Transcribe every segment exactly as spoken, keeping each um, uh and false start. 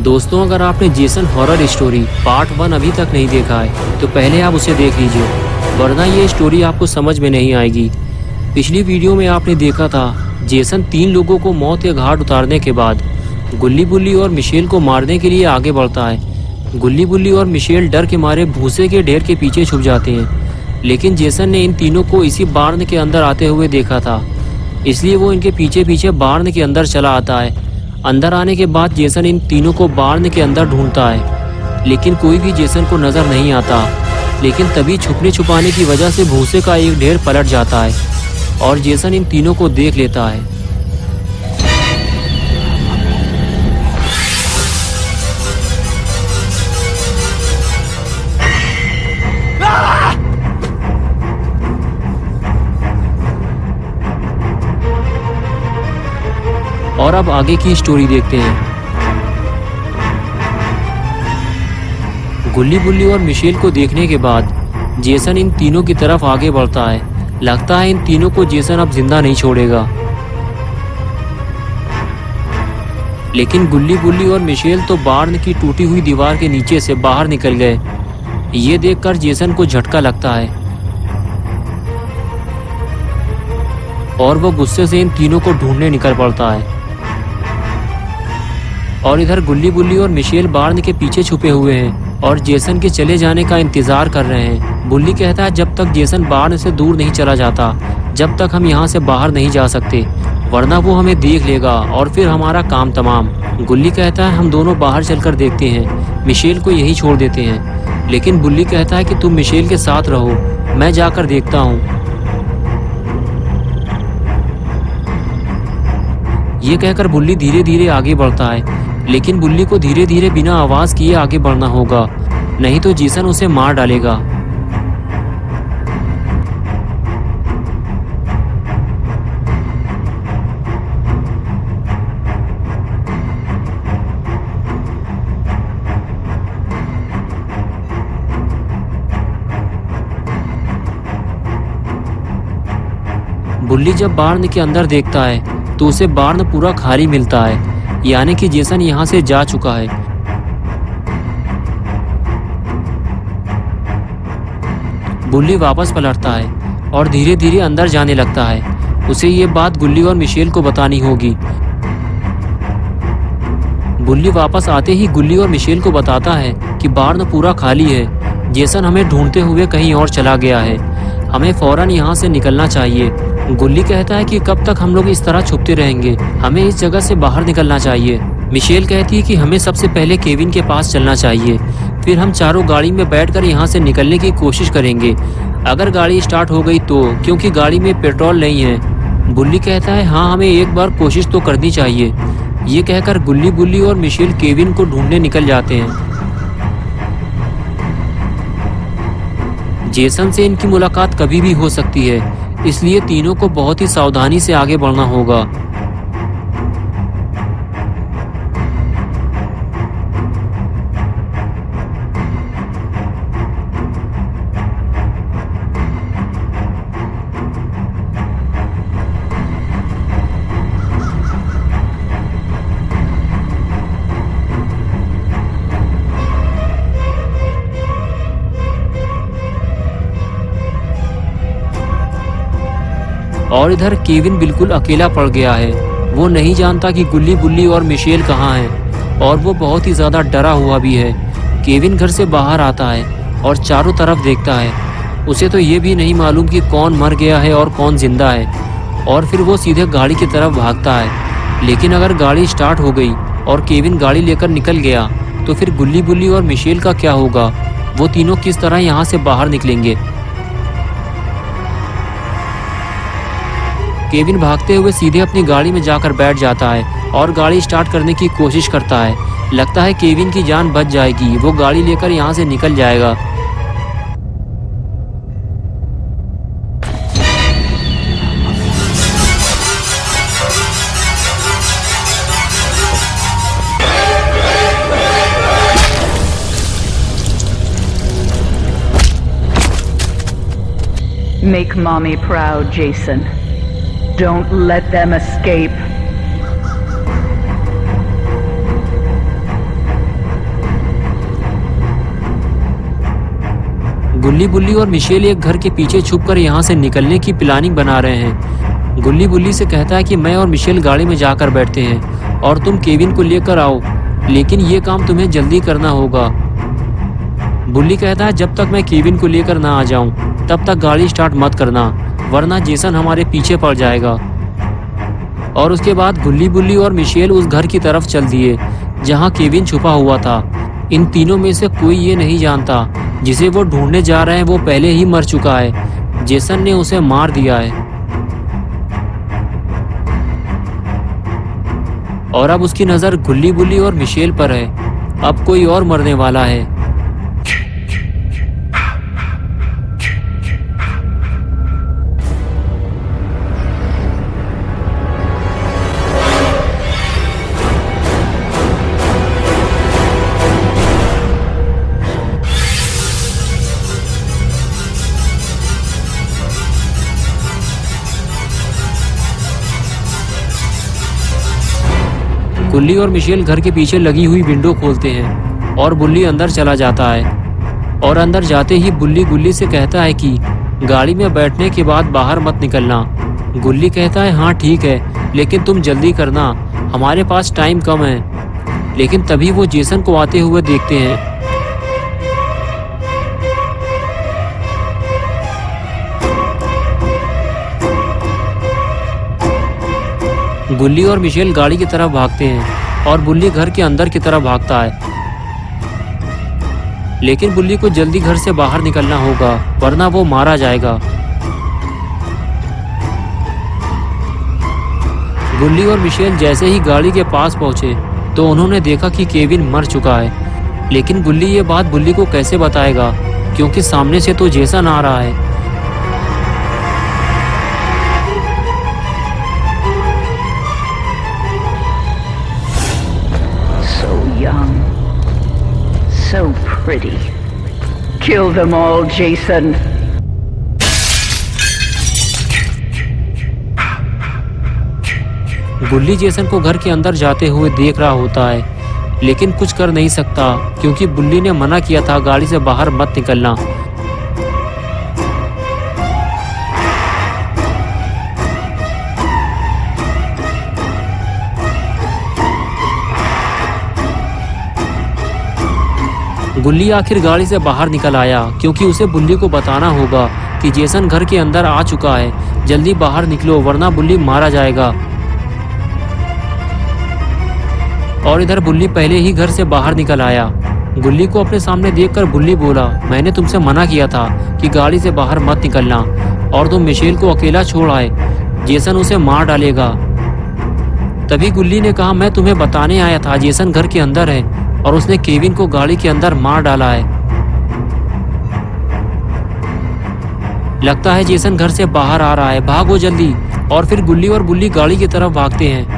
दोस्तों, अगर आपने Jason horror story part one अभी तक नहीं देखा है तो पहले आप उसे देख लीजिए, वरना ये स्टोरी आपको समझ में नहीं आएगी। पिछली वीडियो में आपने देखा था जेसन तीन लोगों को मौत के घाट उतारने के बाद गुल्ली बुल्ली और मिशेल को मारने के लिए आगे बढ़ता है। गुल्ली बुल्ली और मिशेल डर के मारे भूसे के ढेर के पीछे छुप जाते हैं, लेकिन जेसन ने इन तीनों को इसी बार्न के अंदर आते हुए देखा था, इसलिए वो इनके पीछे पीछे बार्न के अंदर चला आता है। अंदर आने के बाद जेसन इन तीनों को बार्न के अंदर ढूंढता है, लेकिन कोई भी जेसन को नजर नहीं आता। लेकिन तभी छुपने छुपाने की वजह से भूसे का एक ढेर पलट जाता है और जेसन इन तीनों को देख लेता है। और अब आगे की स्टोरी देखते हैं। गुल्ली बुल्ली और मिशेल को देखने के बाद जेसन इन तीनों की तरफ आगे बढ़ता है। लगता है इन तीनों को जेसन अब जिंदा नहीं छोड़ेगा, लेकिन गुल्ली बुल्ली और मिशेल तो बार्न की टूटी हुई दीवार के नीचे से बाहर निकल गए। ये देखकर जेसन को झटका लगता है और वो गुस्से से इन तीनों को ढूंढने निकल पड़ता है। और इधर गुल्ली बुल्ली और मिशेल बार्न के पीछे छुपे हुए हैं और जेसन के चले जाने का इंतजार कर रहे हैं। बुल्ली कहता है जब तक जेसन बार्न से दूर नहीं चला जाता, जब तक हम यहाँ से बाहर नहीं जा सकते, वरना वो हमें देख लेगा और फिर हमारा काम तमाम। गुल्ली कहता है हम दोनों बाहर चलकर देखते हैं, मिशेल को यही छोड़ देते हैं। लेकिन बुल्ली कहता है कि तुम मिशेल के साथ रहो, मैं जाकर देखता हूँ। ये कहकर बुल्ली धीरे धीरे आगे बढ़ता है, लेकिन बुल्ली को धीरे धीरे बिना आवाज किए आगे बढ़ना होगा, नहीं तो जेसन उसे मार डालेगा। बुल्ली जब बार्न के अंदर देखता है तो उसे बार्न पूरा खाली मिलता है, यानी कि जेसन यहाँ से जा चुका है। बुल्ली वापस पलटता है और धीरे धीरे अंदर जाने लगता है। उसे ये बात गुल्ली और मिशेल को बतानी होगी। बुल्ली वापस आते ही गुल्ली और मिशेल को बताता है कि बार्न पूरा खाली है, जेसन हमें ढूंढते हुए कहीं और चला गया है, हमें फौरन यहाँ से निकलना चाहिए। गुल्ली कहता है कि कब तक हम लोग इस तरह छुपते रहेंगे, हमें इस जगह से बाहर निकलना चाहिए। मिशेल कहती है कि हमें सबसे पहले केविन के पास चलना चाहिए, फिर हम चारों गाड़ी में बैठकर यहाँ से निकलने की कोशिश करेंगे। अगर गाड़ी स्टार्ट हो गई तो, क्योंकि गाड़ी में पेट्रोल नहीं है। बुल्ली कहता है हाँ, हमें एक बार कोशिश तो करनी चाहिए। ये कहकर गुल्ली बुल्ली और मिशेल केविन को ढूंढने निकल जाते हैं। जेसन से इनकी मुलाकात कभी भी हो सकती है, इसलिए तीनों को बहुत ही सावधानी से आगे बढ़ना होगा। और इधर केविन बिल्कुल अकेला पड़ गया है। वो नहीं जानता कि गुल्ली बुल्ली और मिशेल कहाँ हैं, और वो बहुत ही ज़्यादा डरा हुआ भी है। केविन घर से बाहर आता है और चारों तरफ देखता है। उसे तो ये भी नहीं मालूम कि कौन मर गया है और कौन जिंदा है, और फिर वो सीधे गाड़ी की तरफ भागता है। लेकिन अगर गाड़ी स्टार्ट हो गई और केविन गाड़ी लेकर निकल गया तो फिर गुल्ली बुल्ली और मिशेल का क्या होगा? वो तीनों किस तरह यहाँ से बाहर निकलेंगे? केविन भागते हुए सीधे अपनी गाड़ी में जाकर बैठ जाता है और गाड़ी स्टार्ट करने की कोशिश करता है। लगता है केविन की जान बच जाएगी, वो गाड़ी लेकर यहाँ से निकल जाएगा। Make mommy proud, Jason. Don't let them escape. गुल्ली बुल्ली और मिशेल एक घर के पीछे छुपकर यहाँ से निकलने की प्लानिंग बना रहे हैं। गुल्ली बुल्ली से कहता है कि मैं और मिशेल गाड़ी में जाकर बैठते हैं और तुम केविन को लेकर आओ, लेकिन ये काम तुम्हें जल्दी करना होगा। बुल्ली कहता है जब तक मैं केविन को लेकर ना आ जाऊं तब तक गाड़ी स्टार्ट मत करना, वरना जेसन हमारे पीछे पड़ जाएगा। और उसके बाद गुल्ली बुल्ली और मिशेल उस घर की तरफ चल दिए जहां केविन छुपा हुआ था। इन तीनों में से कोई ये नहीं जानता जिसे वो ढूंढने जा रहे हैं वो पहले ही मर चुका है। जेसन ने उसे मार दिया है और अब उसकी नजर गुल्ली बुल्ली और मिशेल पर है। अब कोई और मरने वाला है। गुल्ली और मिशेल घर के पीछे लगी हुई विंडो खोलते हैं और बुल्ली अंदर चला जाता है। और अंदर जाते ही बुल्ली गुल्ली से कहता है कि गाड़ी में बैठने के बाद बाहर मत निकलना। गुल्ली कहता है हाँ ठीक है, लेकिन तुम जल्दी करना, हमारे पास टाइम कम है। लेकिन तभी वो जेसन को आते हुए देखते हैं। गुल्ली और मिशेल गाड़ी की तरफ भागते हैं और बुल्ली घर के अंदर की तरफ भागता है। लेकिन बुल्ली को जल्दी घर से बाहर निकलना होगा, वरना वो मारा जाएगा। गुल्ली और मिशेल जैसे ही गाड़ी के पास पहुंचे तो उन्होंने देखा कि केविन मर चुका है। लेकिन गुल्ली ये बात बुल्ली को कैसे बताएगा, क्योंकि सामने से तो जेसन आ रहा है। So pretty. Kill them all, Jason. गुल्ली जेसन को घर के अंदर जाते हुए देख रहा होता है, लेकिन कुछ कर नहीं सकता क्योंकि बुल्ली ने मना किया था गाड़ी से बाहर मत निकलना। गुल्ली आखिर गाड़ी से बाहर निकल आया क्योंकि उसे बुल्ली को बताना होगा कि जेसन घर के अंदर आ चुका है। जल्दी बाहर निकलो वरना बुल्ली मारा जाएगा। और इधर बुल्ली पहले ही घर से बाहर निकल आया। गुल्ली को अपने सामने देखकर बुल्ली बोला, मैंने तुमसे मना किया था कि गाड़ी से बाहर मत निकलना और तुम मिशेल को अकेला छोड़ आए, जेसन उसे मार डालेगा। तभी गुल्ली ने कहा, मैं तुम्हें बताने आया था जेसन घर के अंदर है और उसने केविन को गाड़ी के अंदर मार डाला है। लगता है जेसन घर से बाहर आ रहा है, भागो जल्दी। और फिर गुल्ली और बुल्ली गाड़ी की तरफ भागते हैं।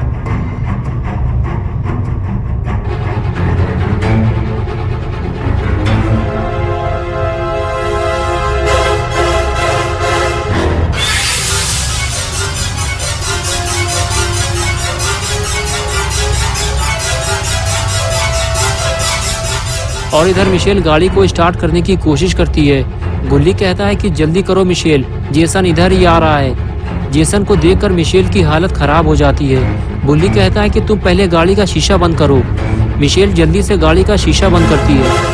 और इधर मिशेल गाड़ी को स्टार्ट करने की कोशिश करती है। गुल्ली कहता है कि जल्दी करो मिशेल, जेसन इधर ही आ रहा है। जेसन को देखकर मिशेल की हालत खराब हो जाती है। बुल्ली कहता है कि तुम पहले गाड़ी का शीशा बंद करो। मिशेल जल्दी से गाड़ी का शीशा बंद करती है।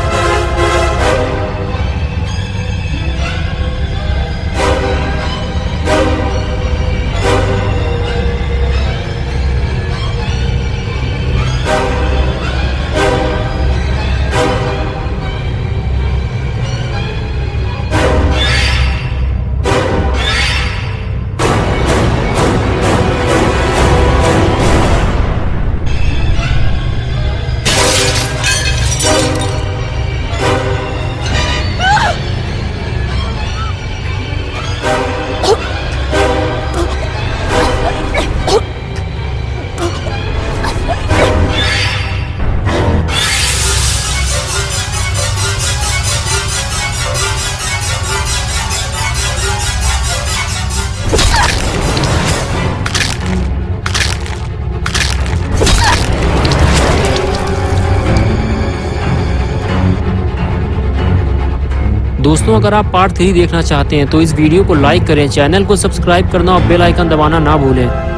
दोस्तों अगर आप पार्ट थ्री देखना चाहते हैं तो इस वीडियो को लाइक करें, चैनल को सब्सक्राइब करना और बेल आइकन दबाना ना भूलें।